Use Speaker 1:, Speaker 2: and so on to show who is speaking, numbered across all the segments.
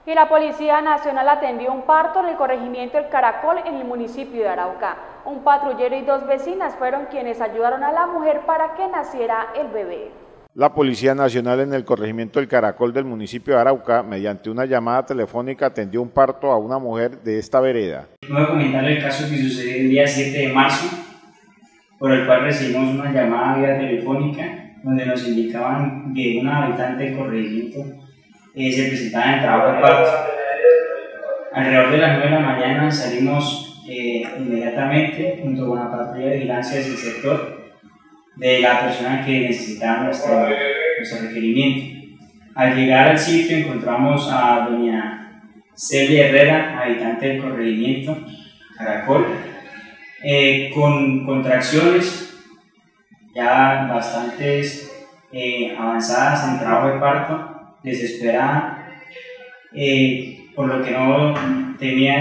Speaker 1: Y la Policía Nacional atendió un parto en el corregimiento El Caracol en el municipio de Arauca. Un patrullero y 2 vecinas fueron quienes ayudaron a la mujer para que naciera el bebé.
Speaker 2: La Policía Nacional en el corregimiento El Caracol del municipio de Arauca, mediante una llamada telefónica, atendió un parto a una mujer de esta vereda.
Speaker 3: Voy a comentarle el caso que sucedió el día 7 de marzo, por el cual recibimos una llamada vía telefónica donde nos indicaban que una habitante del corregimiento se presentaba en trabajo de parto. Alrededor de las 9 de la mañana salimos inmediatamente junto con la patrulla de vigilancia del sector de la persona que necesitaba nuestro requerimiento. Al llegar al sitio encontramos a doña Celia Herrera, habitante del corregimiento Caracol, con contracciones ya bastantes avanzadas en trabajo de parto, desesperada, por lo que no temía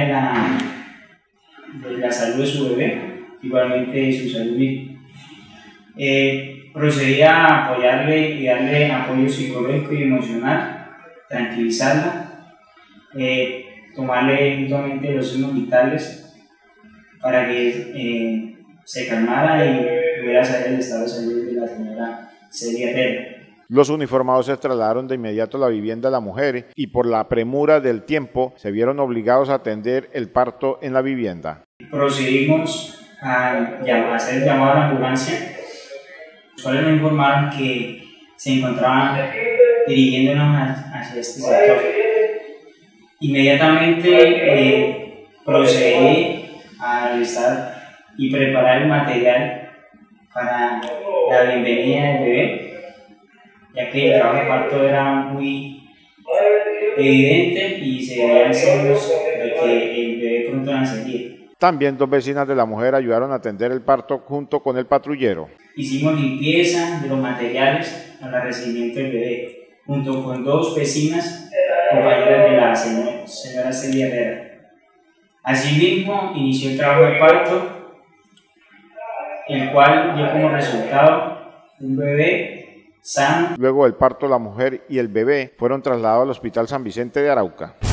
Speaker 3: de la salud de su bebé, igualmente de su salud misma. Procedí a apoyarle y darle apoyo psicológico y emocional, tranquilizarla, tomarle mutuamente los signos vitales para que se calmara y pudiera saber el estado de salud de la señora Celia Herrera.
Speaker 2: Los uniformados se trasladaron de inmediato a la vivienda de la mujer y por la premura del tiempo se vieron obligados a atender el parto en la vivienda.
Speaker 3: Procedimos a hacer el llamado a la ambulancia. Los cuales nos informaron que se encontraban dirigiéndonos hacia este sector. Inmediatamente procedí a realizar y preparar el material para la bienvenida del bebé, ya que el trabajo de parto era muy evidente y se veían signos de que el bebé pronto nacería.
Speaker 2: También 2 vecinas de la mujer ayudaron a atender el parto junto con el patrullero.
Speaker 3: Hicimos limpieza de los materiales para el recibimiento del bebé, junto con 2 vecinas, compañeras de la señora Celia Herrera. Asimismo, inició el trabajo de parto, el cual dio como resultado un bebé sano.
Speaker 2: Luego del parto, la mujer y el bebé fueron trasladados al Hospital San Vicente de Arauca.